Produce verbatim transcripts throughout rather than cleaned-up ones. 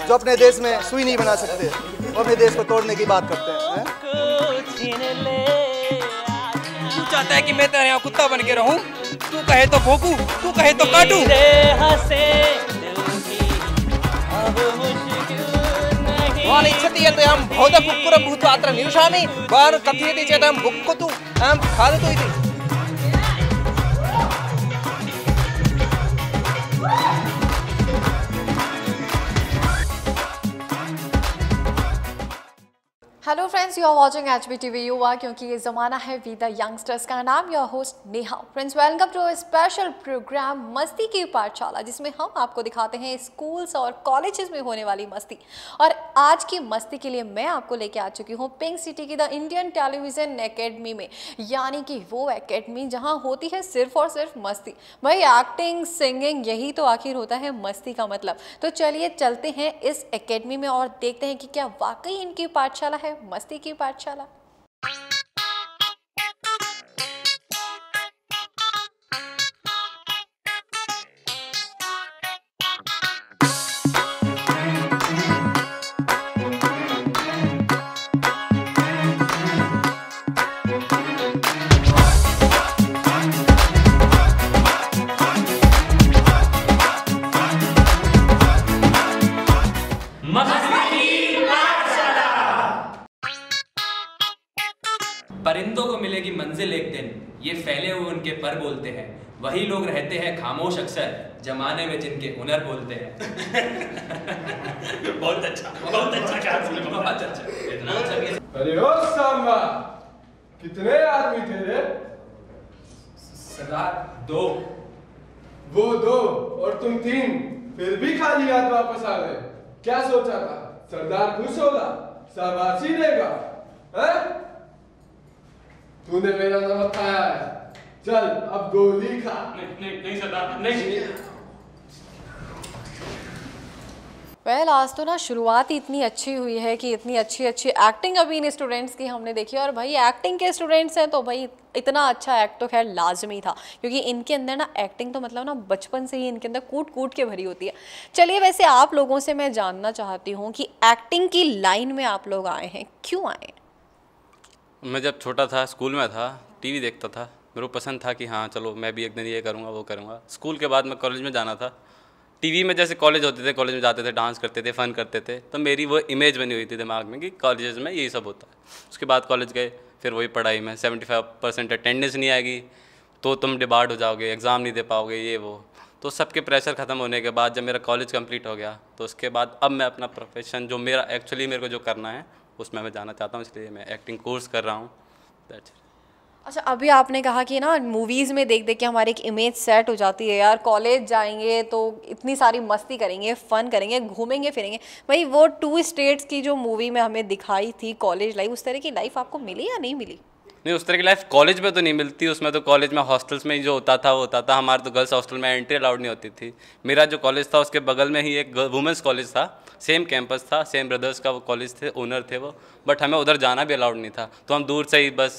जो अपने देश में सुई नहीं बना सकते, वो अपने देश को तोड़ने की बात करते हैं, हैं? तू चाहता है कि मैं तेरे यहाँ कुत्ता बन के रहूं? तू कहे तो भोंकू, तू कहे तो काटू। वालिच्छति हम भौद कुक्कुरं भूत्वा अत्र निवसामि वार कथयति चेत् अहं भुक्कतु अहं खादतु इति। Hello friends, you are watching H B T V युवा, क्योंकि ये ज़माना है वी द यंगस्टर्स का। नाम your host Neha. Friends, welcome to a special programme मस्ती की पाठशाला, जिसमें हम आपको दिखाते हैं स्कूल्स और कॉलेजेस में होने वाली मस्ती। और आज की मस्ती के लिए मैं आपको लेके आ चुकी हूँ पिंक सिटी की द इंडियन टेलीविज़न एकेडमी में, यानी कि वो एकेडमी जहाँ होती है सिर्फ और सिर्फ मस्ती। भाई एक्टिंग, सिंगिंग, यही तो आखिर होता है मस्ती का मतलब। तो चलिए चलते हैं इस एकेडमी में और देखते हैं कि क्या वाकई इनकी पाठशाला है मस्ती की पाठशाला। परिंदों को मिलेगी मंजिल एक दिन, ये फैले हुए उनके पर बोलते हैं। वही लोग रहते हैं खामोश अक्सर, जमाने में जिनके हुनर बोलते हैं। बहुत अच्छा, बहुत अच्छा, बहुत अच्छा, इतना अच्छा भी। अरे ओ सांबा, कितने आदमी थे रे? सरदार दो। वो दो और तुम तीन, फिर भी खाली हाथ वापस आ गए। क्या सोचा था? सरदार खुश होगा, शाबाशी देगा, हैं? तूने मेरा नमक खाया है, चल अब गोली खा। नहीं नहीं नहीं सरदार, नहीं। वेल, आज तो ना शुरुआत ही इतनी अच्छी हुई है कि इतनी अच्छी अच्छी एक्टिंग अभी इन स्टूडेंट्स की हमने देखी। और भाई एक्टिंग के स्टूडेंट्स हैं तो भाई इतना अच्छा एक्ट तो खैर लाजमी था, क्योंकि इनके अंदर ना एक्टिंग तो मतलब ना बचपन से ही इनके अंदर कूट कूट के भरी होती है। चलिए, वैसे आप लोगों से मैं जानना चाहती हूँ कि एक्टिंग की लाइन में आप लोग आए हैं, क्यों आए? मैं जब छोटा था, स्कूल में था, टीवी देखता था, मेरे को पसंद था कि हाँ चलो मैं भी एक दिन ये करूँगा वो करूँगा। स्कूल के बाद मैं कॉलेज में जाना था। टीवी में जैसे कॉलेज होते थे, कॉलेज में जाते थे, डांस करते थे, फ़न करते थे, तो मेरी वो इमेज बनी हुई थी दिमाग में कि कॉलेज में यही सब होता है। उसके बाद कॉलेज गए, फिर वही पढ़ाई में सेवेंटी फाइव परसेंट अटेंडेंस नहीं आएगी तो तुम डिबार्ड हो जाओगे, एग्ज़ाम नहीं दे पाओगे, ये वो। तो सबके प्रेशर ख़त्म होने के बाद जब मेरा कॉलेज कंप्लीट हो गया तो उसके बाद अब मैं अपना प्रोफेशन जो मेरा एक्चुअली मेरे को जो करना है उसमें मैं जाना चाहता हूँ, इसलिए मैं एक्टिंग कोर्स कर रहा हूँ। अच्छा, अभी आपने कहा कि ना मूवीज़ में देख देख के हमारी एक इमेज सेट हो जाती है यार, कॉलेज जाएंगे तो इतनी सारी मस्ती करेंगे, फ़न करेंगे, घूमेंगे फिरेंगे। भाई वो टू स्टेट्स की जो मूवी में हमें दिखाई थी कॉलेज लाइफ, उस तरह की लाइफ आपको मिली या नहीं मिली? नहीं, उस तरह की लाइफ कॉलेज में तो नहीं मिलती। उसमें तो कॉलेज में हॉस्टल्स में ही जो होता था वो होता था। हमारे तो गर्ल्स हॉस्टल में एंट्री अलाउड नहीं होती थी। मेरा जो कॉलेज था उसके बगल में ही एक वुमेंस कॉलेज था, सेम कैंपस था, सेम ब्रदर्स का वो कॉलेज थे, ओनर थे वो, बट हमें उधर जाना भी अलाउड नहीं था। तो हम दूर से ही बस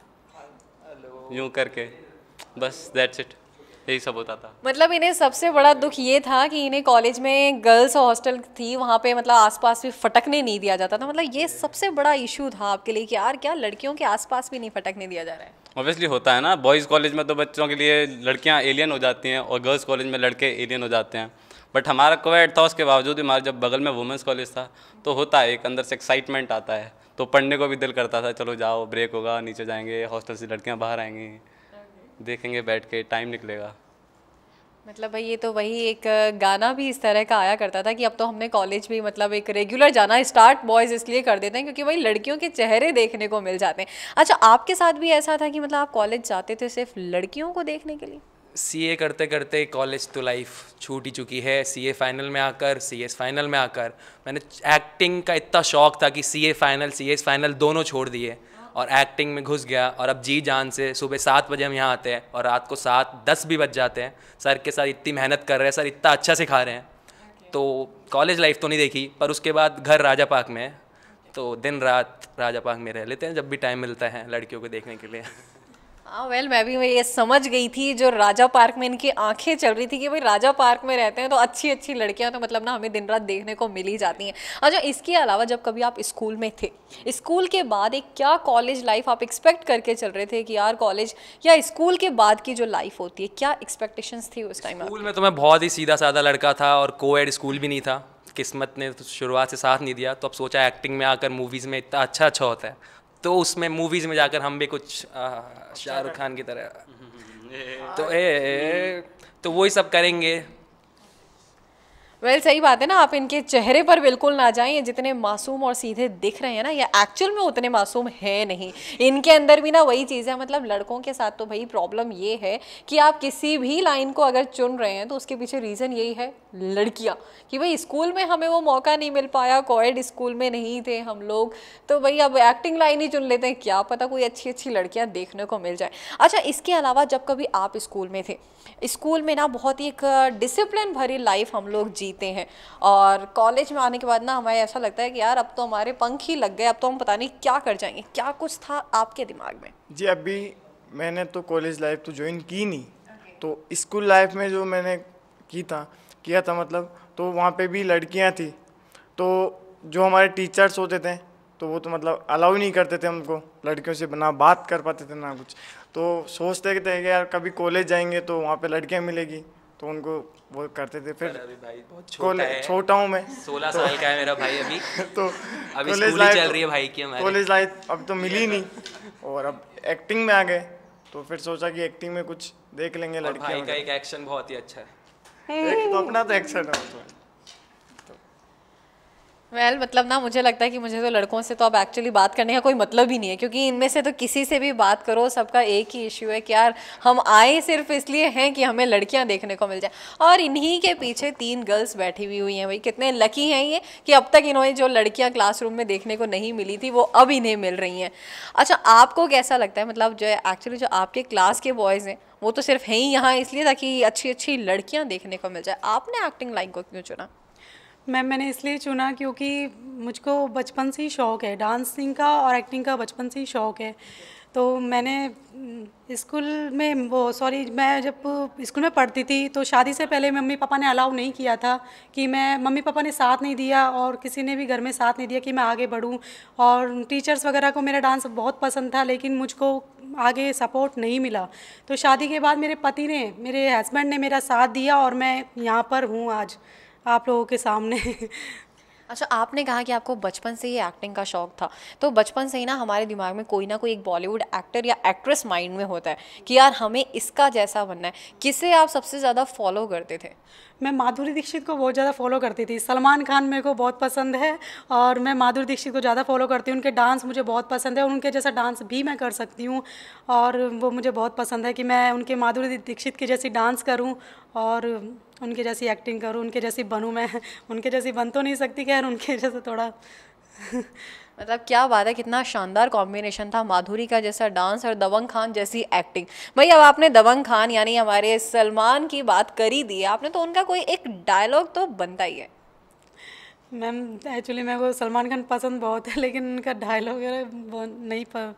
यूँ करके बस दैट्स इट, यही सब होता था। मतलब इन्हें सबसे बड़ा दुख ये था कि इन्हें कॉलेज में गर्ल्स हॉस्टल थी, वहाँ पे मतलब आसपास भी फटकने नहीं दिया जाता था। मतलब ये सबसे बड़ा इशू था आपके लिए कि यार क्या लड़कियों के आसपास भी नहीं फटकने दिया जा रहा है? ऑब्वियसली होता है ना, बॉयज़ कॉलेज में तो बच्चों के लिए लड़कियाँ एलियन हो जाती हैं और गर्ल्स कॉलेज में लड़के एलियन हो जाते हैं। बट हमारा कोएड था, उसके बावजूद भी हमारे जब बगल में वुमेंस कॉलेज था तो होता है, एक अंदर से एक्साइटमेंट आता है, तो पढ़ने को भी दिल करता था, चलो जाओ ब्रेक होगा, नीचे जाएंगे, हॉस्टल से लड़कियां बाहर आएंगी, देखेंगे बैठ के, टाइम निकलेगा। मतलब भाई ये तो वही एक गाना भी इस तरह का आया करता था कि अब तो हमने कॉलेज भी मतलब एक रेगुलर जाना स्टार्ट बॉयज़ इसलिए कर देते हैं क्योंकि भाई लड़कियों के चेहरे देखने को मिल जाते हैं। अच्छा, आपके साथ भी ऐसा था कि मतलब आप कॉलेज जाते थे सिर्फ लड़कियों को देखने के लिए? सीए करते करते कॉलेज तो लाइफ छूट ही चुकी है। सीए फाइनल में आकर, सीएस फाइनल में आकर मैंने एक्टिंग का इतना शौक था कि सीए फाइनल, सीएस फाइनल दोनों छोड़ दिए और एक्टिंग में घुस गया। और अब जी जान से सुबह सात बजे हम यहाँ आते हैं और रात को सात दस भी बज जाते हैं। सर के साथ इतनी मेहनत कर रहे हैं, सर इतना अच्छा सिखा रहे हैं। तो कॉलेज लाइफ तो नहीं देखी, पर उसके बाद घर राजा पार्क में है, तो दिन रात राजा पार्क में रह लेते हैं जब भी टाइम मिलता है लड़कियों को देखने के लिए। हाँ वेल मैं भी ये समझ गई थी जो राजा पार्क में इनकी आंखें चल रही थी कि भाई राजा पार्क में रहते हैं तो अच्छी अच्छी लड़कियां तो मतलब ना हमें दिन रात देखने को मिल ही जाती हैं। अच्छा इसके अलावा जब कभी आप स्कूल में थे, स्कूल के बाद एक क्या कॉलेज लाइफ आप एक्सपेक्ट करके चल रहे थे कि यार कॉलेज या स्कूल के बाद की जो लाइफ होती है, क्या एक्सपेक्टेशंस थी उस टाइम? स्कूल में तो मैं बहुत ही सीधा साधा लड़का था और कोएड स्कूल भी नहीं था, किस्मत ने तो शुरुआत से साथ नहीं दिया। तो अब सोचा एक्टिंग में आकर मूवीज़ में इतना अच्छा अच्छा होता है, तो उसमें मूवीज़ में जाकर हम भी कुछ शाहरुख खान की तरह तो ए, ए तो वही सब करेंगे। वेल well, सही बात है ना, आप इनके चेहरे पर बिल्कुल ना जाएं, ये जितने मासूम और सीधे दिख रहे हैं ना ये एक्चुअल में उतने मासूम है नहीं, इनके अंदर भी ना वही चीज़ है। मतलब लड़कों के साथ तो भाई प्रॉब्लम ये है कि आप किसी भी लाइन को अगर चुन रहे हैं तो उसके पीछे रीज़न यही है लड़कियां, कि भाई स्कूल में हमें वो मौका नहीं मिल पाया, कोएड स्कूल में नहीं थे हम लोग, तो भाई अब एक्टिंग लाइन ही चुन लेते हैं, क्या पता कोई अच्छी अच्छी लड़कियां देखने को मिल जाए। अच्छा इसके अलावा जब कभी आप स्कूल में थे, स्कूल में ना बहुत ही एक डिसिप्लिन भरी लाइफ हम लोग जीते हैं और कॉलेज में आने के बाद ना हमें ऐसा लगता है कि यार अब तो हमारे पंख ही लग गए, अब तो हम पता नहीं क्या कर जाएंगे। क्या कुछ था आपके दिमाग में? जी अभी मैंने तो कॉलेज लाइफ तो ज्वाइन की नहीं, तो स्कूल लाइफ में जो मैंने की था किया था मतलब, तो वहाँ पे भी लड़कियाँ थी, तो जो हमारे टीचर्स होते थे तो वो तो मतलब अलाउ नहीं करते थे हमको लड़कियों से, ना बात कर पाते थे ना कुछ। तो सोचते थे कि यार कभी कॉलेज जाएंगे तो वहाँ पे लड़कियाँ मिलेगी, तो उनको वो करते थे। फिर अभी भाई बहुत छोटा है, छोटा हूँ मैं, सोलह साल का है मेरा भाई अभी तो अभी स्कूल ही चल रही है भाई की हमारी। कॉलेज लाइफ अब तो मिली नहीं और अब एक्टिंग में आ गए, तो फिर सोचा कि एक्टिंग में कुछ देख लेंगे लड़कियाँ। भाई का एक एक्शन बहुत ही अच्छा है, एक तो अपना तो एक्शन है उसमें। वेल well, मतलब ना मुझे लगता है कि मुझे तो लड़कों से तो अब एक्चुअली बात करने का कोई मतलब ही नहीं है, क्योंकि इनमें से तो किसी से भी बात करो सबका एक ही इश्यू है कि यार हम आए सिर्फ इसलिए हैं कि हमें लड़कियां देखने को मिल जाए, और इन्हीं के पीछे तीन गर्ल्स बैठी हुई हुई हैं। भाई कितने लकी हैं ये कि अब तक इन्होंने जो लड़कियां क्लासरूम में देखने को नहीं मिली थी वो अब इन्हें मिल रही हैं। अच्छा आपको कैसा लगता है, मतलब जो एक्चुअली जो आपके क्लास के बॉयज़ हैं वो तो सिर्फ हैं ही यहाँ इसलिए ताकि अच्छी अच्छी लड़कियाँ देखने को मिल जाए, आपने एक्टिंग लाइन को क्यों चुना? मैम मैंने इसलिए चुना क्योंकि मुझको बचपन से ही शौक़ है डांसिंग का और एक्टिंग का, बचपन से ही शौक़ है। तो मैंने स्कूल में वो सॉरी मैं जब स्कूल में पढ़ती थी तो शादी से पहले मम्मी पापा ने अलाउ नहीं किया था कि मैं, मम्मी पापा ने साथ नहीं दिया और किसी ने भी घर में साथ नहीं दिया कि मैं आगे बढ़ूं, और टीचर्स वगैरह को मेरा डांस बहुत पसंद था लेकिन मुझको आगे सपोर्ट नहीं मिला। तो शादी के बाद मेरे पति ने, मेरे हस्बैंड ने मेरा साथ दिया और मैं यहाँ पर हूँ आज आप लोगों के सामने। अच्छा आपने कहा कि आपको बचपन से ही एक्टिंग का शौक था, तो बचपन से ही ना हमारे दिमाग में कोई ना कोई एक बॉलीवुड एक्टर या एक्ट्रेस माइंड में होता है कि यार हमें इसका जैसा बनना है। किसे आप सबसे ज़्यादा फॉलो करते थे? मैं माधुरी दीक्षित को बहुत ज़्यादा फॉलो करती थी। सलमान खान मेरे को बहुत पसंद है और मैं माधुरी दीक्षित को ज़्यादा फॉलो करती हूँ। उनके डांस मुझे बहुत पसंद है और उनके जैसा डांस भी मैं कर सकती हूँ और वो मुझे बहुत पसंद है कि मैं उनके माधुरी दीक्षित की जैसी डांस करूँ और उनके जैसी एक्टिंग करूँ, उनके जैसी बनूँ। मैं उनके जैसी बन तो नहीं सकती, खैर उनके जैसे थोड़ा मतलब क्या बात है, कितना शानदार कॉम्बिनेशन था, माधुरी का जैसा डांस और दबंग खान जैसी एक्टिंग। भाई अब आपने दबंग खान यानी हमारे सलमान की बात कर ही दी है आपने, तो उनका कोई एक डायलॉग तो बनता ही है। मैम एक्चुअली मेरे को सलमान खान पसंद बहुत है लेकिन उनका डायलॉग नहीं पर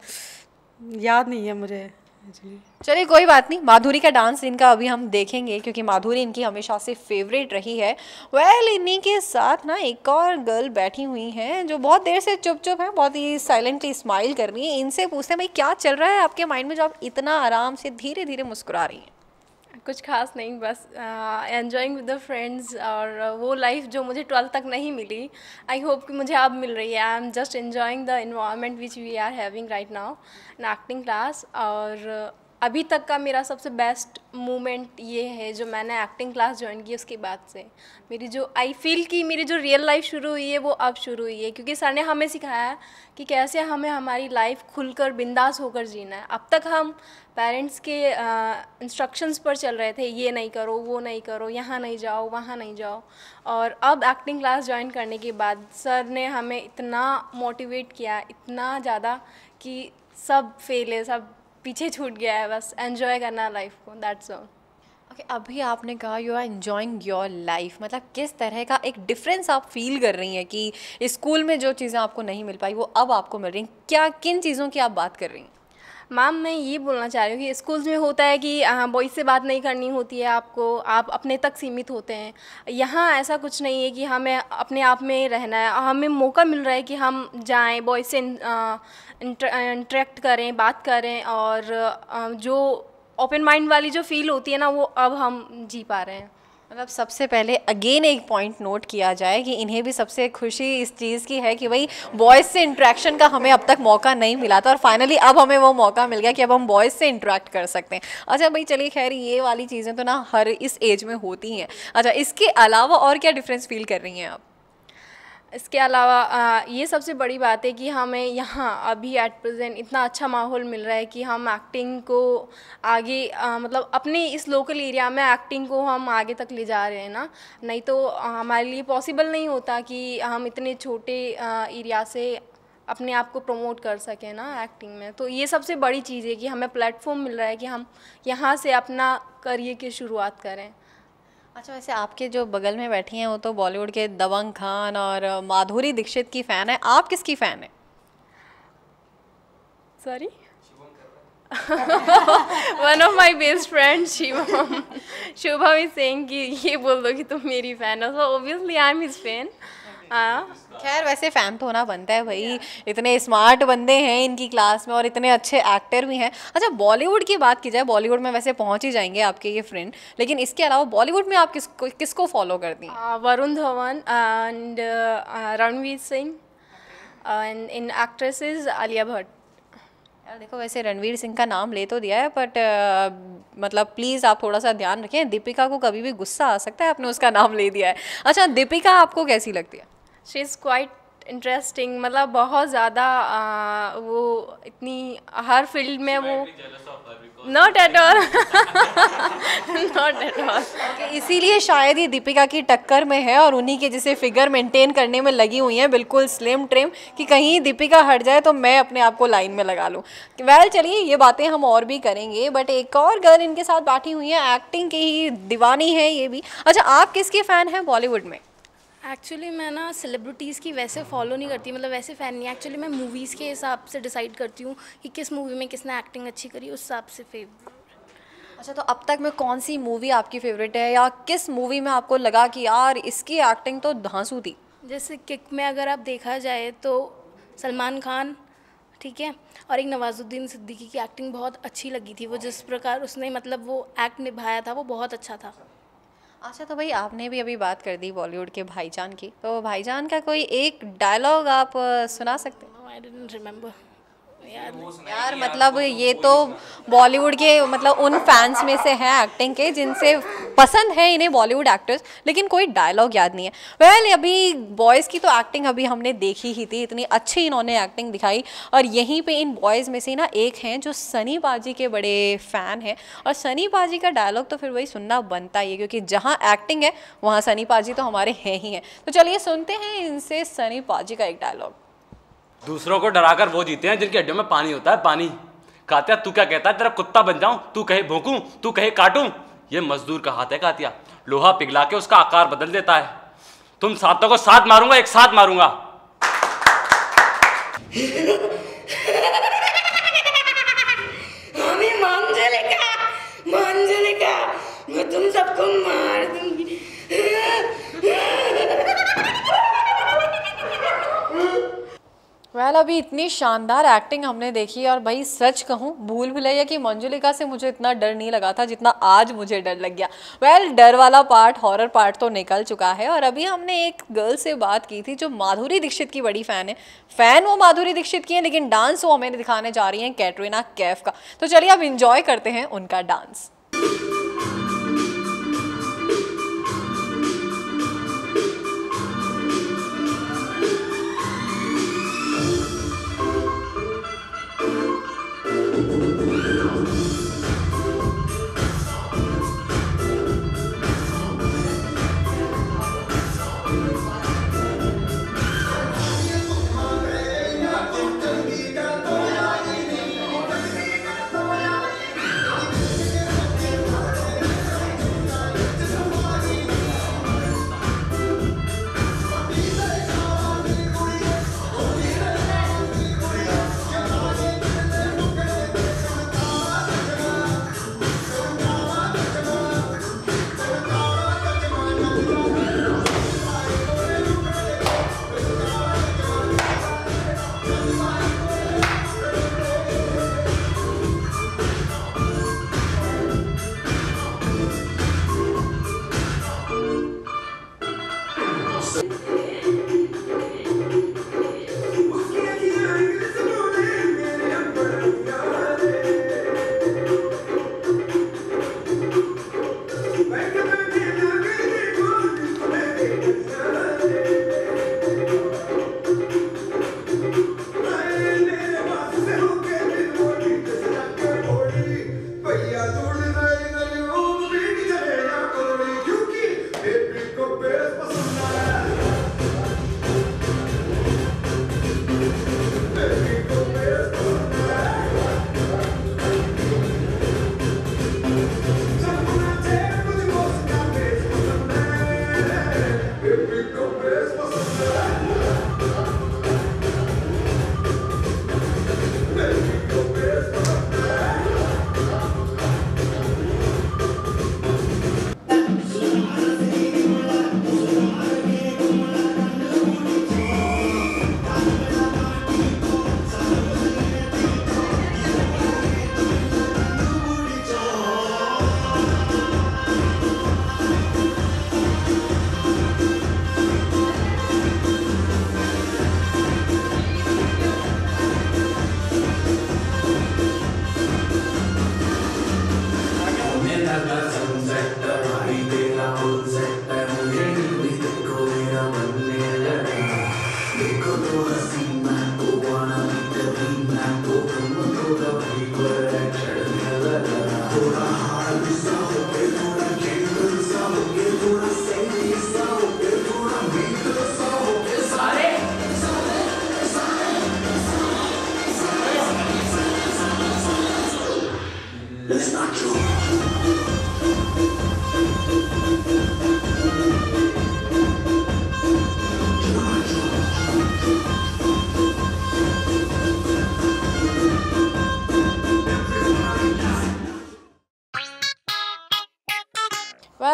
याद नहीं है मुझे। चलिए कोई बात नहीं, माधुरी का डांस इनका अभी हम देखेंगे क्योंकि माधुरी इनकी हमेशा से फेवरेट रही है। वेल इन्हीं के साथ ना एक और गर्ल बैठी हुई हैं जो बहुत देर से चुप चुप है, बहुत ही साइलेंटली स्माइल कर रही है। इनसे पूछते हैं भाई क्या चल रहा है आपके माइंड में जो आप इतना आराम से धीरे धीरे मुस्कुरा रही हैं? कुछ खास नहीं, बस एन्जॉइंग विद द फ्रेंड्स, और वो लाइफ जो मुझे ट्वेल्थ तक नहीं मिली आई होप कि मुझे अब मिल रही है। I am just enjoying the environment which we are having right now in acting class. और अभी तक का मेरा सबसे बेस्ट मोमेंट ये है जो मैंने एक्टिंग क्लास ज्वाइन की उसके बाद से मेरी जो आई फील कि मेरी जो रियल लाइफ शुरू हुई है वो अब शुरू हुई है, क्योंकि सर ने हमें सिखाया है कि कैसे हमें हमारी लाइफ खुलकर बिंदास होकर जीना है। अब तक हम पेरेंट्स के इंस्ट्रक्शंस पर चल रहे थे, ये नहीं करो, वो नहीं करो, यहाँ नहीं जाओ, वहाँ नहीं जाओ। और अब एक्टिंग क्लास ज्वाइन करने के बाद सर ने हमें इतना मोटिवेट किया, इतना ज़्यादा कि सब फेल है, सब पीछे छूट गया है, बस एंजॉय करना लाइफ को, दैट्स ऑल। ओके अभी आपने कहा you are enjoying your life, मतलब किस तरह का एक डिफरेंस आप फील कर रही हैं कि स्कूल में जो चीज़ें आपको नहीं मिल पाई वो अब आपको मिल रही हैं? क्या किन चीज़ों की आप बात कर रही हैं? मैम मैं ये बोलना चाह रही हूँ कि स्कूल्स में होता है कि बॉयज़ से बात नहीं करनी होती है आपको, आप अपने तक सीमित होते हैं। यहाँ ऐसा कुछ नहीं है कि हमें अपने आप में रहना है, हमें मौका मिल रहा है कि हम जाएं, बॉयज़ से इंटरेक्ट करें, बात करें, और अ, जो ओपन माइंड वाली जो फील होती है ना वो अब हम जी पा रहे हैं। मतलब सबसे पहले अगेन एक पॉइंट नोट किया जाए कि इन्हें भी सबसे खुशी इस चीज़ की है कि भाई बॉयज़ से इंटरेक्शन का हमें अब तक मौका नहीं मिला था और फाइनली अब हमें वो मौका मिल गया कि अब हम बॉयज़ से इंटरेक्ट कर सकते हैं। अच्छा भाई चलिए, खैर ये वाली चीज़ें तो ना हर इस एज में होती हैं। अच्छा, इसके अलावा और क्या डिफरेंस फील कर रही हैं आप? इसके अलावा आ, ये सबसे बड़ी बात है कि हमें यहाँ अभी एट प्रेजेंट इतना अच्छा माहौल मिल रहा है कि हम एक्टिंग को आगे आ, मतलब अपने इस लोकल एरिया में एक्टिंग को हम आगे तक ले जा रहे हैं ना। नहीं तो आ, हमारे लिए पॉसिबल नहीं होता कि हम इतने छोटे एरिया से अपने आप को प्रमोट कर सकें ना एक्टिंग में। तो ये सबसे बड़ी चीज़ है कि हमें प्लेटफॉर्म मिल रहा है कि हम यहाँ से अपना करियर की शुरुआत करें। अच्छा, वैसे आपके जो बगल में बैठी हैं वो तो बॉलीवुड के दबंग खान और माधुरी दीक्षित की फ़ैन है, आप किसकी फ़ैन है? Sorry, one of my best friend Shivam Shubham is saying कि ये बोल दो कि तुम मेरी फ़ैन हो, so obviously I am his fan. खैर वैसे फ़ैन तो होना बनता है भाई, इतने स्मार्ट बंदे हैं इनकी क्लास में और इतने अच्छे एक्टर भी हैं। अच्छा, बॉलीवुड की बात की जाए, बॉलीवुड में वैसे पहुंच ही जाएंगे आपके ये फ्रेंड, लेकिन इसके अलावा बॉलीवुड में आप किसको किसको फॉलो करती हैं? Varun Dhawan and Ranveer Singh, and in actresses Alia Bhatt. यार देखो, वैसे रणवीर सिंह का नाम ले तो दिया है, बट uh, मतलब प्लीज़ आप थोड़ा सा ध्यान रखें, दीपिका को कभी भी गुस्सा आ सकता है, आपने उसका नाम ले दिया है। अच्छा, दीपिका आपको कैसी लगती है? शी इज़ क्वाइट इंटरेस्टिंग, मतलब बहुत ज़्यादा वो इतनी हर फील्ड में वो not at all not at all इसीलिए शायद ही दीपिका की टक्कर में है और उन्हीं के जैसे फिगर मेंटेन करने में लगी हुई हैं, बिल्कुल स्लिम ट्रिम, कि कहीं दीपिका हट जाए तो मैं अपने आप को लाइन में लगा लूँ। वेल चलिए, ये बातें हम और भी करेंगे, बट एक और गर्ल इनके साथ बैठी हुई है, एक्टिंग की ही दीवानी है ये भी। अच्छा, आप किसके फ़ैन हैं बॉलीवुड में? एक्चुअली मैं ना सेलिब्रिटीज़ की वैसे फॉलो नहीं करती, मतलब वैसे फ़ैन नहीं। एक्चुअली मैं मूवीज़ के हिसाब से डिसाइड करती हूँ कि किस मूवी में किसने एक्टिंग अच्छी करी, उस हिसाब से फेवरेट। अच्छा, तो अब तक में कौन सी मूवी आपकी फेवरेट है, या किस मूवी में आपको लगा कि यार इसकी एक्टिंग तो धांसू थी? जैसे किक में अगर आप देखा जाए तो सलमान खान, ठीक है, और एक नवाजुद्दीन सिद्दीकी की एक्टिंग बहुत अच्छी लगी थी। वो जिस प्रकार उसने मतलब वो एक्ट निभाया था वो बहुत अच्छा था। अच्छा, तो भाई आपने भी अभी बात कर दी बॉलीवुड के भाईजान की, तो भाईजान का कोई एक डायलॉग आप सुना सकते हैं? आई डोंट रिमेंबर यार यार मतलब ये तो बॉलीवुड के मतलब उन फैंस में से हैं एक्टिंग के जिनसे पसंद है इन्हें बॉलीवुड एक्टर्स, लेकिन कोई डायलॉग याद नहीं है। वेल well, अभी बॉयज़ की तो एक्टिंग अभी हमने देखी ही थी, इतनी अच्छी इन्होंने एक्टिंग दिखाई, और यहीं पे इन बॉयज़ में से ना एक हैं जो सनी पाजी के बड़े फ़ैन हैं, और सनी पाजी का डायलॉग तो फिर वही सुनना बनता ही है, क्योंकि जहाँ एक्टिंग है वहाँ सनी पाजी तो हमारे हैं ही हैं। तो चलिए सुनते हैं इनसे सनी पाजी का एक डायलॉग। दूसरों को डराकर वो जीते हैं जिनकी हड्डियों में पानी होता है, पानी। कातिया तू क्या कहता है, तेरा कुत्ता बन जाऊं, तू कहे भौंकूं, तू कहे काटूं, ये मजदूर का हाथ है कातिया, लोहा पिघला के उसका आकार बदल देता है। तुम सातों को साथ मारूंगा, एक साथ मारूंगा। हमें मंजलिका, मंजलिका, मैं तुम सबको मार दूंगी। वेल well, अभी इतनी शानदार एक्टिंग हमने देखी, और भाई सच कहूँ भूल भुलैया की मंजुलिका से मुझे इतना डर नहीं लगा था जितना आज मुझे डर लग गया। वेल well, डर वाला पार्ट, हॉरर पार्ट तो निकल चुका है, और अभी हमने एक गर्ल से बात की थी जो माधुरी दीक्षित की बड़ी फ़ैन है। फ़ैन वो माधुरी दीक्षित की है, लेकिन डांस वो हमें दिखाने जा रही हैं कैटरीना कैफ का। तो चलिए अब इंजॉय करते हैं उनका डांस।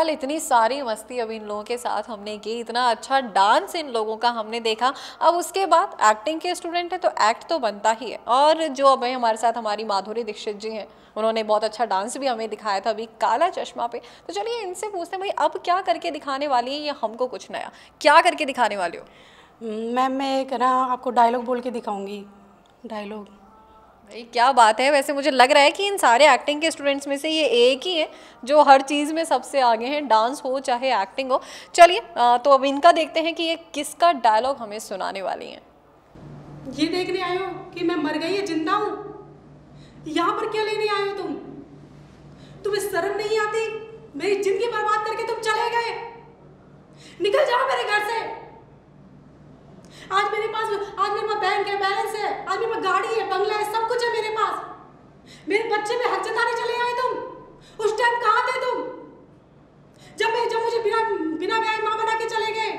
वेल इतनी सारी मस्ती अब इन लोगों के साथ हमने की, इतना अच्छा डांस इन लोगों का हमने देखा। अब उसके बाद एक्टिंग के स्टूडेंट है तो एक्ट तो बनता ही है। और जो अब हमारे साथ हमारी माधुरी दीक्षित जी हैं, उन्होंने बहुत अच्छा डांस भी हमें दिखाया था अभी काला चश्मा पे। तो चलिए इनसे पूछते हैं भाई अब क्या करके दिखाने वाली है या हमको कुछ नया क्या करके दिखाने वाले हो? मैम मैं एक ना आपको डायलॉग बोल के दिखाऊंगी। डायलॉग भाई क्या बात है। वैसे मुझे लग रहा है कि इन सारे एक्टिंग के स्टूडेंट्स में से ये एक ही है जो हर चीज़ में सबसे आगे हैं, डांस हो चाहे एक्टिंग हो। चलिए तो अब इनका देखते हैं कि ये किसका डायलॉग हमें सुनाने वाली हैं। ये देखने आए हो कि मैं मर गई या जिंदा हूँ? यहाँ पर क्या लेने आए हो तुम? तुम्हें शर्म नहीं आती? मेरी जिंदगी बर्बाद करके तुम चले गए। निकल जाओ मेरे घर से। आज मेरे पास आज मेरे पास बैंक है, बैलेंस है, आज मेरे पास गाड़ी है, बंगला है, सब कुछ है मेरे पास। मेरे बच्चे पे हक जताने चले आए तुम। उस टाइम कहाँ थे तुम जब मैं जब मुझे बिना बिना ब्याह माँ बना के चले गए?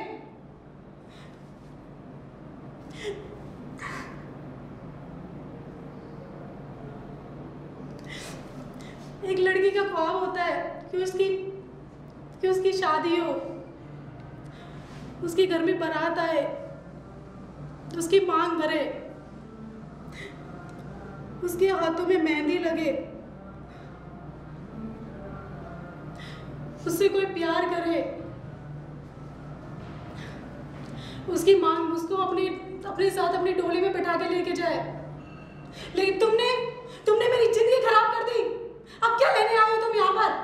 एक लड़की का ख्वाब होता है कि उसकी कि उसकी शादी हो, उसके घर में बारात आए, उसकी मांग भरे, उसके हाथों में मेहंदी लगे, उससे कोई प्यार करे, उसकी मांग उसको अपने अपने साथ अपनी डोली में बैठा के लेके जाए। लेकिन तुमने तुमने मेरी जिंदगी खराब कर दी। अब क्या लेने आए हो तुम यहाँ पर?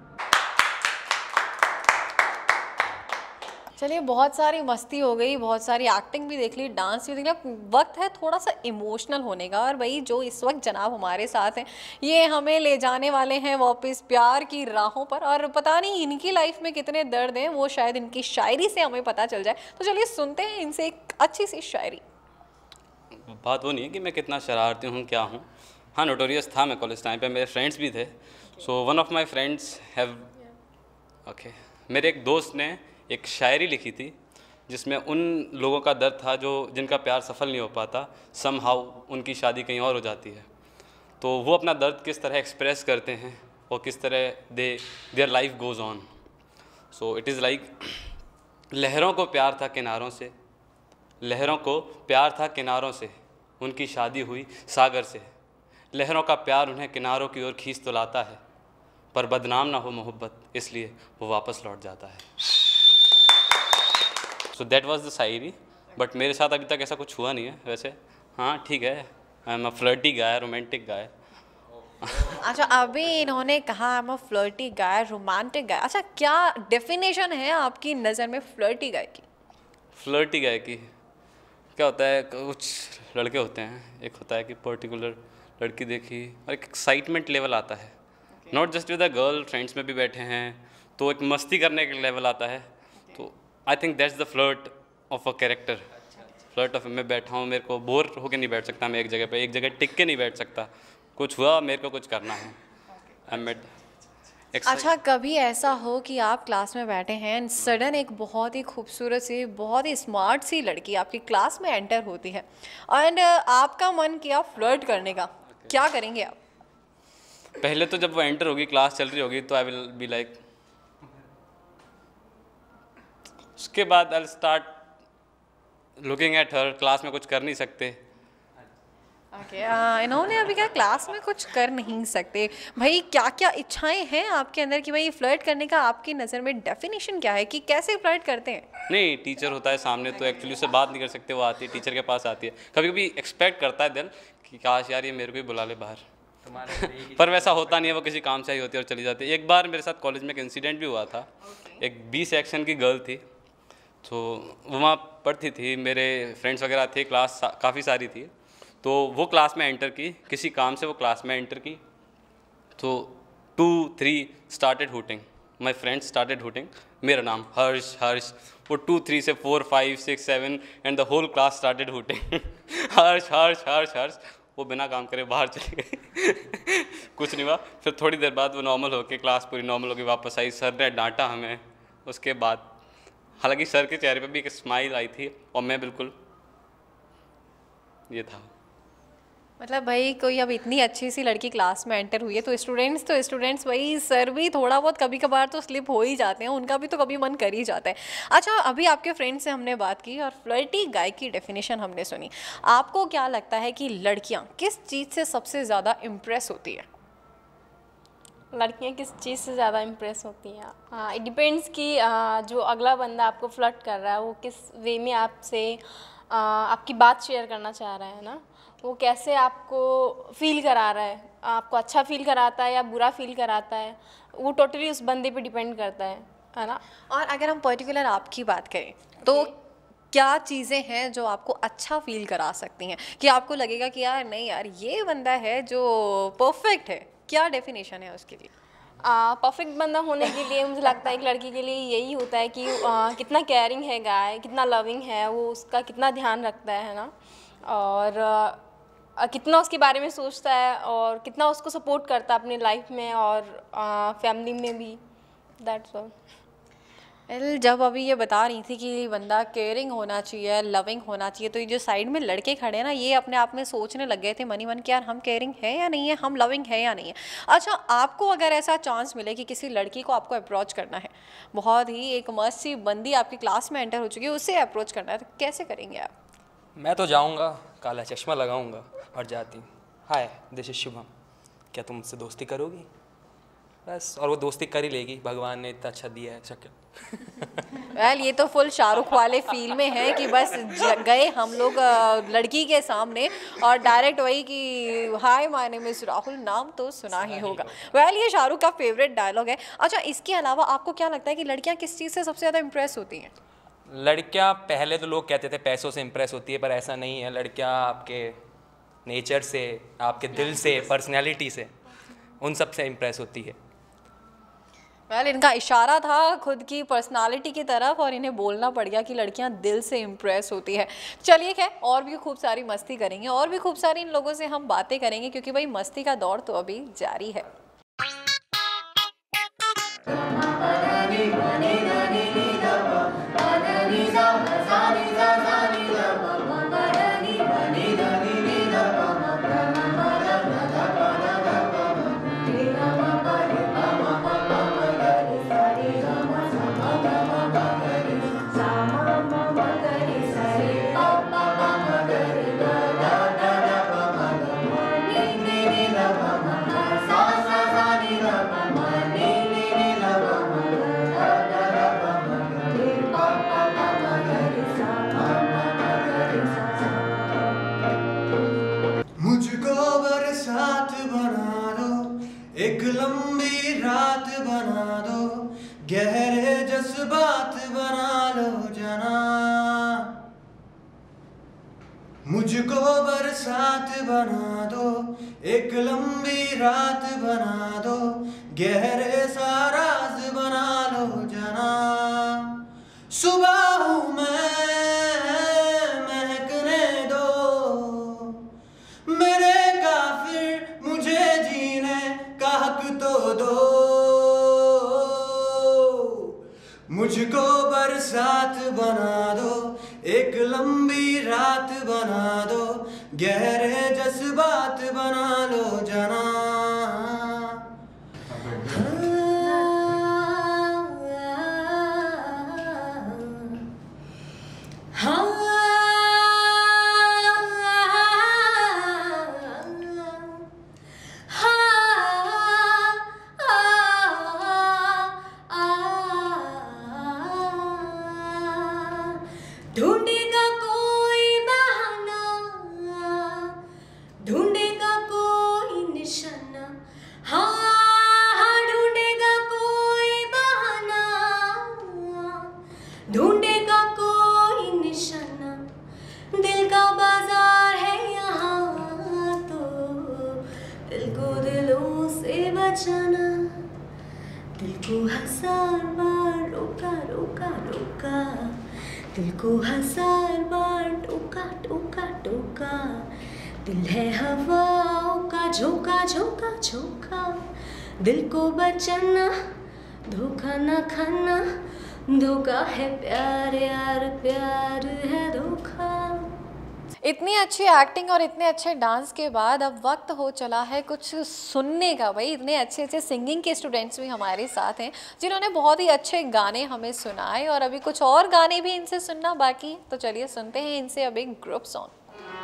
चलिए बहुत सारी मस्ती हो गई, बहुत सारी एक्टिंग भी देख ली, डांस भी देख लिया। वक्त है थोड़ा सा इमोशनल होने का। और भाई जो इस वक्त जनाब हमारे साथ हैं ये हमें ले जाने वाले हैं वापस प्यार की राहों पर। और पता नहीं इनकी लाइफ में कितने दर्द हैं वो शायद इनकी शायरी से हमें पता चल जाए। तो चलिए सुनते हैं इनसे एक अच्छी सी शायरी। बात वो नहीं है कि मैं कितना शरारती हूँ क्या हूँ। हाँ नोटोरियस था मैं कॉलेज टाइम पे, मेरे फ्रेंड्स भी थे। So one of my friends have okay मेरे एक दोस्त ने एक शायरी लिखी थी जिसमें उन लोगों का दर्द था जो जिनका प्यार सफल नहीं हो पाता, सम हाउ उनकी शादी कहीं और हो जाती है। तो वो अपना दर्द किस तरह एक्सप्रेस करते हैं और किस तरह they their life goes on. So it is like लहरों को प्यार था किनारों से, लहरों को प्यार था किनारों से, उनकी शादी हुई सागर से। लहरों का प्यार उन्हें किनारों की ओर खींच तो लाता है, पर बदनाम ना हो मोहब्बत इसलिए वो वापस लौट जाता है। So that was the shayari. But मेरे साथ अभी तक ऐसा कुछ हुआ नहीं है वैसे। हाँ ठीक है, I am a flirty guy, romantic guy. अच्छा अभी इन्होंने कहा I am a flirty guy, romantic guy. अच्छा क्या डेफिनेशन है आपकी नज़र में फ्लर्टी गाय की? फ्लर्टी गाय की क्या होता है, कुछ लड़के होते हैं, एक होता है कि पर्टिकुलर लड़की देखी और एक एक्साइटमेंट लेवल आता है, not just with a girl, friends में भी बैठे हैं तो एक मस्ती करने का लेवल आता है। तो I think that's the flirt of a character. Flirt of मैं बैठा हूँ, मेरे को बोर होकर नहीं बैठ सकता, मैं एक जगह पे एक जगह टिक के नहीं बैठ सकता, कुछ हुआ मेरे को कुछ करना है। आई मेड अच्छा कभी ऐसा हो कि आप क्लास में बैठे हैं एंड सडन एक बहुत ही खूबसूरत सी बहुत ही स्मार्ट सी लड़की आपकी क्लास में एंटर होती है एंड आपका मन किया फ्लर्ट करने का, क्या करेंगे आप? पहले तो जब वो एंटर होगी, क्लास चल रही होगी, तो आई विल बी लाइक, उसके बाद I start looking at her. Class में कुछ कर नहीं सकते। ओके okay, uh, इन्होंने अभी क्या क्लास में कुछ कर नहीं सकते। भाई क्या क्या इच्छाएं हैं आपके अंदर कि भाई फ्लर्ट करने का आपकी नज़र में डेफिनेशन क्या है कि कैसे फ्लर्ट करते हैं? नहीं टीचर होता है सामने तो एक्चुअली उससे बात नहीं कर सकते, वो आती है टीचर के पास आती है, कभी कभी एक्सपेक्ट करता है दिल कि काश यार ये मेरे को ही बुला ले बाहर पर वैसा होता नहीं है, वो किसी काम से ही होती है और चली जाती है। एक बार मेरे साथ कॉलेज में एक इंसिडेंट भी हुआ था। एक बी सेक्शन की गर्ल थी, तो वो वहाँ पढ़ती थी, मेरे फ्रेंड्स वगैरह थे, क्लास काफ़ी सारी थी, तो वो क्लास में एंटर की, किसी काम से वो क्लास में एंटर की। तो two three started hooting, my friends started hooting मेरा नाम हर्ष हर्ष। वो टू थ्री से four five six seven and the whole class started hooting Harsh Harsh Harsh Harsh. वो बिना काम करे बाहर चले गए कुछ नहीं हुआ। फिर थोड़ी देर बाद वो नॉर्मल होके, क्लास पूरी नॉर्मल होके वापस आई। सर ने डांटा हमें उसके बाद, हालांकि सर के चेहरे पे भी एक स्माइल आई थी और मैं बिल्कुल ये था। मतलब भाई कोई अब इतनी अच्छी सी लड़की क्लास में एंटर हुई है तो स्टूडेंट्स तो स्टूडेंट्स भाई सर भी थोड़ा बहुत कभी कभार तो स्लिप हो ही जाते हैं, उनका भी तो कभी मन कर ही जाता है। अच्छा, अभी आपके फ्रेंड से हमने बात की और फ्लर्टी गाय की डेफिनेशन हमने सुनी। आपको क्या लगता है कि लड़कियाँ किस चीज़ से सबसे ज़्यादा इम्प्रेस होती है? लड़कियाँ किस चीज़ से ज़्यादा इम्प्रेस होती हैं? हाँ, इट डिपेंड्स कि आ, जो अगला बंदा आपको फ्लर्ट कर रहा है वो किस वे में आपसे आ, आपकी बात शेयर करना चाह रहा है ना, वो कैसे आपको फील करा रहा है, आपको अच्छा फील कराता है या बुरा फील कराता है, वो टोटली उस बंदे पे डिपेंड करता है, है ना। और अगर हम पर्टिकुलर आपकी बात करें तो क्या चीज़ें हैं जो आपको अच्छा फील करा सकती हैं कि आपको लगेगा कि यार नहीं यार ये बंदा है जो परफेक्ट है? क्या डेफिनेशन है उसके लिए? परफेक्ट बंदा होने के लिए मुझे लगता है एक लड़की के लिए यही होता है कि आ, कितना केयरिंग है गाय, कितना लविंग है, वो उसका कितना ध्यान रखता है ना, और आ, कितना उसके बारे में सोचता है और कितना उसको सपोर्ट करता है अपनी लाइफ में और फैमिली में भी। That's all. जब अभी ये बता रही थी कि बंदा केयरिंग होना चाहिए, लविंग होना चाहिए, तो ये जो साइड में लड़के खड़े हैं ना, ये अपने आप में सोचने लग गए थे मनी मन कि यार हम केयरिंग है या नहीं है, हम लविंग है या नहीं है। अच्छा, आपको अगर ऐसा चांस मिले कि किसी लड़की को आपको अप्रोच करना है, बहुत ही एक मस्त सी बंदी आपकी क्लास में एंटर हो चुकी है, उससे अप्रोच करना है, तो कैसे करेंगे आप? मैं तो जाऊँगा, काला चश्मा लगाऊँगा और जाती, हाय दिस इज शुभम, क्या तुम मुझसे दोस्ती करोगी? बस, और वो दोस्ती कर ही लेगी, भगवान ने इतना अच्छा दिया है शक्ल। वेल well, ये तो फुल शाहरुख वाले फील में है कि बस गए हम लोग लड़की के सामने और डायरेक्ट वही कि hi my name is Rahul, नाम तो सुना ही होगा। वेल well, ये शाहरुख का फेवरेट डायलॉग है। अच्छा, इसके अलावा आपको क्या लगता है कि लड़कियां किस चीज़ से सबसे ज़्यादा इम्प्रेस होती हैं? लड़कियां पहले तो लोग कहते थे पैसों से इम्प्रेस होती है, पर ऐसा नहीं है। लड़कियां आपके नेचर से, आपके दिल से, पर्सनैलिटी से, उन सब से इम्प्रेस होती है। वेल well, इनका इशारा था खुद की पर्सनालिटी की तरफ और इन्हें बोलना पड़ गया कि लड़कियां दिल से इम्प्रेस होती है। चलिए खैर, और भी खूब सारी मस्ती करेंगे और भी खूब सारी इन लोगों से हम बातें करेंगे, क्योंकि भाई मस्ती का दौर तो अभी जारी है। एक लंबी रात बना दो, गहरे जज्बात बना लो जना। मुझको बरसात बना दो, एक लंबी रात बना दो, गहरे सा राज बना लो जना। सुबह हूँ मैं, महकने दो मेरे काफिर, मुझे जीने का हक तो दो। मुझको बरसात बना दो, एक लंबी रात बना दो, गहरे जज्बात बना लो जना। ढूंढेगा कोई बहाना, ढूंढेगा कोई निशाना, हाँ ढूंढेगा कोई बहाना, ढूंढेगा कोई निशाना। दिल का बाजार है यहाँ तो दिल को दिलों से बचाना। दिल को हजार बार रोका रोका रोका, दिल को हजार बार टोका टोका टोका। दिल है हवाओं का झोंका झोंका झोंका। दिल को बचाना, धोखा न खाना, धोखा है प्यार यार, प्यार है धोखा। इतनी अच्छी एक्टिंग और इतने अच्छे डांस के बाद अब वक्त हो चला है कुछ सुनने का। भाई इतने अच्छे अच्छे सिंगिंग के स्टूडेंट्स भी हमारे साथ हैं जिन्होंने बहुत ही अच्छे गाने हमें सुनाए और अभी कुछ और गाने भी इनसे सुनना बाकी। तो चलिए सुनते हैं इनसे अब एक ग्रुप सॉन्ग।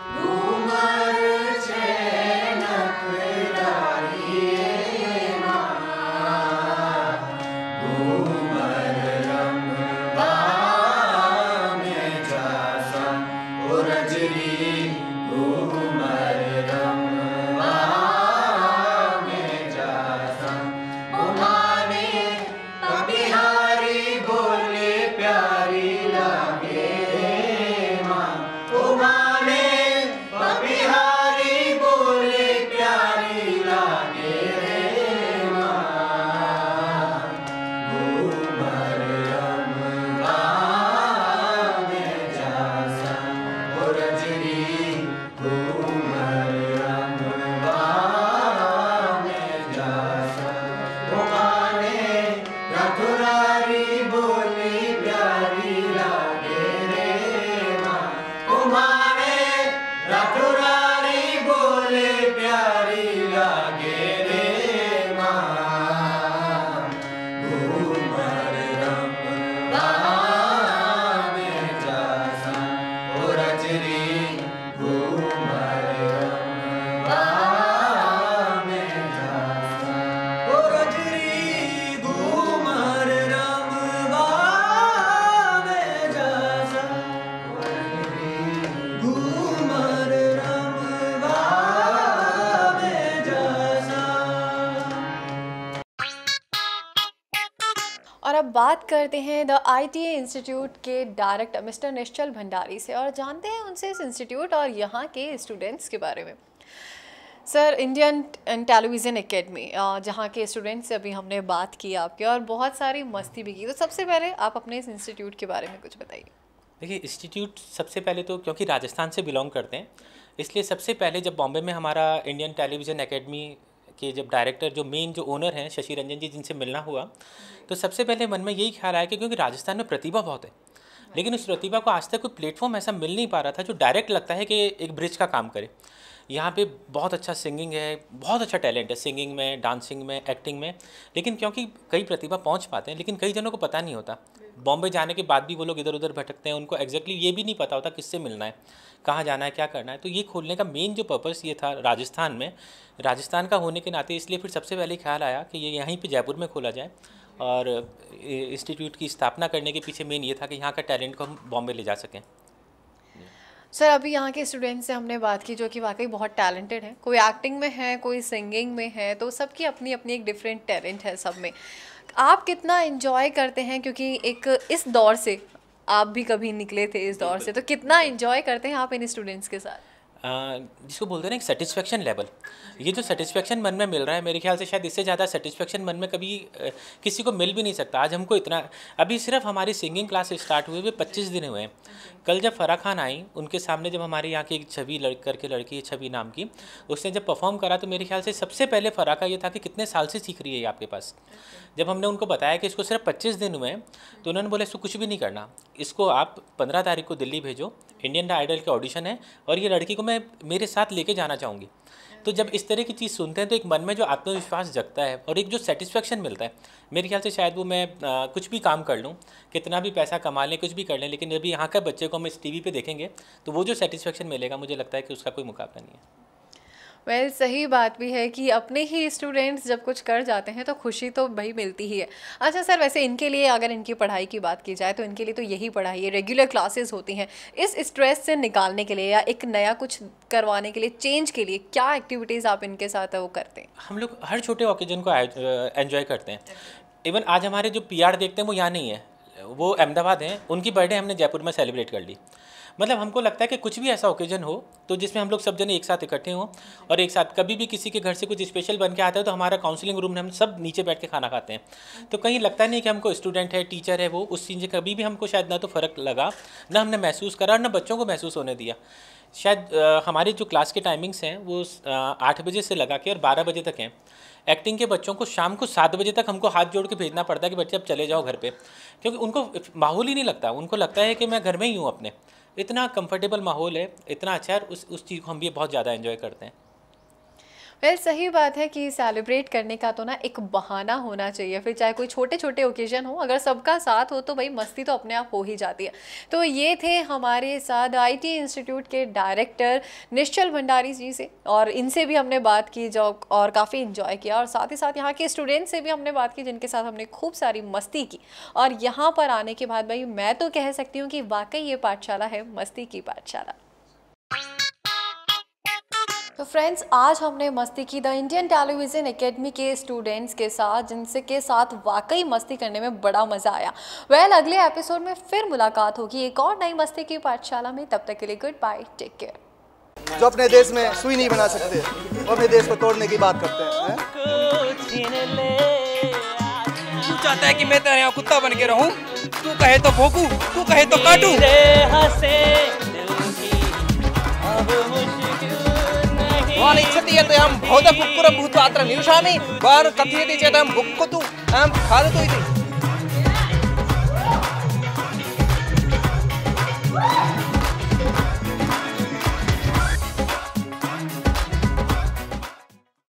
और अब बात करते हैं द आईटीए इंस्टीट्यूट के डायरेक्टर मिस्टर निश्चल भंडारी से और जानते हैं उनसे इस इंस्टीट्यूट और यहाँ के स्टूडेंट्स के बारे में। सर, इंडियन टेलीविज़न एकेडमी जहाँ के स्टूडेंट्स से अभी हमने बात की आपके और बहुत सारी मस्ती भी की, तो सबसे पहले आप अपने इस इंस्टीट्यूट के बारे में कुछ बताइए। देखिए, इंस्टीट्यूट सबसे पहले तो क्योंकि राजस्थान से बिलोंग करते हैं इसलिए सबसे पहले जब बॉम्बे में हमारा इंडियन टेलीविज़न एकेडमी के जब डायरेक्टर जो मेन जो ओनर हैं शशि रंजन जी जिनसे मिलना हुआ तो सबसे पहले मन में यही ख्याल आया कि क्योंकि राजस्थान में प्रतिभा बहुत है लेकिन उस प्रतिभा को आज तक कोई प्लेटफॉर्म ऐसा मिल नहीं पा रहा था जो डायरेक्ट लगता है कि एक ब्रिज का काम करे। यहाँ पे बहुत अच्छा सिंगिंग है, बहुत अच्छा टैलेंट है सिंगिंग में, डांसिंग में, एक्टिंग में, लेकिन क्योंकि कई प्रतिभा पहुँच पाते हैं लेकिन कई जनों को पता नहीं होता। बॉम्बे जाने के बाद भी वो लोग इधर उधर भटकते हैं, उनको एग्जैक्टली ये भी नहीं पता होता किससे मिलना है, कहाँ जाना है, क्या करना है। तो ये खोलने का मेन जो पर्पस ये था राजस्थान में, राजस्थान का होने के नाते इसलिए फिर सबसे पहले ख्याल आया कि ये यहीं पे जयपुर में खोला जाए और इंस्टीट्यूट की स्थापना करने के पीछे मेन ये था कि यहाँ का टैलेंट को हम बॉम्बे ले जा सकें। सर, अभी यहाँ के स्टूडेंट से हमने बात की जो कि वाकई बहुत टैलेंटेड है, कोई एक्टिंग में है, कोई सिंगिंग में है, तो सबकी अपनी अपनी एक डिफरेंट टैलेंट है सब में। आप कितना एंजॉय करते हैं, क्योंकि एक इस दौर से आप भी कभी निकले थे इस दौर से, तो कितना एंजॉय करते हैं आप इन स्टूडेंट्स के साथ? Uh, जिसको बोलते हैं ना एक सेटिस्फेक्शन लेवल, ये जो सेटिस्फेक्शन मन में मिल रहा है मेरे ख्याल से शायद इससे ज़्यादा सेटिस्फेक्शन मन में कभी uh, किसी को मिल भी नहीं सकता। आज हमको इतना, अभी सिर्फ हमारी सिंगिंग क्लास स्टार्ट हुए हुए पच्चीस दिन हुए हैं। कल जब फ़रा खान आई उनके सामने जब हमारे यहाँ की एक छवि लड़ करके लड़की है छवि नाम की, उसने जब परफॉर्म करा तो मेरे ख्याल से सबसे पहले फ़रा का ये था कि कितने साल से सीख रही है ये आपके पास। जब हमने उनको बताया कि इसको सिर्फ पच्चीस दिन हुए हैं तो उन्होंने बोला इसको कुछ भी नहीं करना, इसको आप पंद्रह तारीख को दिल्ली भेजो, इंडियन आइडल के ऑडिशन है और ये लड़की को मैं मेरे साथ लेके जाना चाहूँगी। तो जब इस तरह की चीज़ सुनते हैं तो एक मन में जो आत्मविश्वास जगता है और एक जो सेटिस्फेक्शन मिलता है, मेरे ख्याल से शायद वो मैं आ, कुछ भी काम कर लूँ, कितना भी पैसा कमा लें, कुछ भी कर लें, लेकिन जब यहाँ का बच्चे को हम इस टीवी पे देखेंगे तो वो जो सेटिस्फेक्शन मिलेगा मुझे लगता है कि उसका कोई मुकाबला नहीं है। वेल well, सही बात भी है कि अपने ही स्टूडेंट्स जब कुछ कर जाते हैं तो खुशी तो भाई मिलती ही है। अच्छा सर, वैसे इनके लिए अगर इनकी पढ़ाई की बात की जाए तो इनके लिए तो यही पढ़ाई है, रेगुलर क्लासेस होती हैं। इस स्ट्रेस से निकालने के लिए या एक नया कुछ करवाने के लिए, चेंज के लिए क्या एक्टिविटीज़ आप इनके साथ वो करते हैं? हम लोग हर छोटे ओकेजन को एंजॉय करते हैं। इवन आज हमारे जो पी आर देखते हैं वो यहाँ नहीं है, वो अहमदाबाद हैं, उनकी बर्थडे हमने जयपुर में सेलिब्रेट कर ली। मतलब हमको लगता है कि कुछ भी ऐसा ओकेजन हो तो जिसमें हम लोग सब जने एक साथ इकट्ठे हों और एक साथ, कभी भी किसी के घर से कुछ स्पेशल बन के आता है तो हमारा काउंसलिंग रूम में हम सब नीचे बैठ के खाना खाते हैं। तो कहीं लगता नहीं कि हमको स्टूडेंट है, टीचर है, वो उस चीज़ से कभी भी हमको शायद ना तो फ़र्क लगा, ना हमने महसूस करा और ना बच्चों को महसूस होने दिया। शायद आ, हमारी जो क्लास के टाइमिंग्स हैं वो आठ बजे से लगा के और बारह बजे तक हैं। एक्टिंग के बच्चों को शाम को सात बजे तक हमको हाथ जोड़ के भेजना पड़ता है कि बच्चे अब चले जाओ घर पे, क्योंकि उनको माहौल ही नहीं लगता, उनको लगता है कि मैं घर में ही हूँ अपने। इतना कंफर्टेबल माहौल है, इतना अच्छा है, उस उस चीज़ को हम भी बहुत ज़्यादा एंजॉय करते हैं। वेल well, सही बात है कि सेलिब्रेट करने का तो ना एक बहाना होना चाहिए, फिर चाहे कोई छोटे छोटे ओकेजन हो, अगर सबका साथ हो तो भाई मस्ती तो अपने आप हो ही जाती है। तो ये थे हमारे साथ आईटी इंस्टीट्यूट के डायरेक्टर निश्चल भंडारी जी से, और इनसे भी हमने बात की जो और काफ़ी इन्जॉय किया, और साथ ही साथ यहाँ के स्टूडेंट्स से भी हमने बात की जिनके साथ हमने खूब सारी मस्ती की। और यहाँ पर आने के बाद भाई मैं तो कह सकती हूँ कि वाकई ये पाठशाला है मस्ती की पाठशाला। तो फ्रेंड्स, आज हमने मस्ती की द इंडियन टेलीविज़न एकेडमी के स्टूडेंट्स के साथ, जिनसे के साथ वाकई मस्ती करने में बड़ा मज़ा आया। वेल well, अगले एपिसोड में फिर मुलाकात होगी एक और नई मस्ती की पाठशाला में। तब तक के लिए गुड बाय, टेक केयर। जो अपने देश में सुई नहीं बना सकते वो अपने देश को तोड़ने की बात करते हैं, हैं? तू चाहता है कि मैं तेरे यहाँ कुत्ता बन के रहूं? तू कहे तो भौंकूं, तू कहे तो काटूं। वाली इच्छति यं भौतपुत्रं भूत्वा अत्र निवसामि वर कथयति चेदं बुक्कुतु अहं खादितु इति।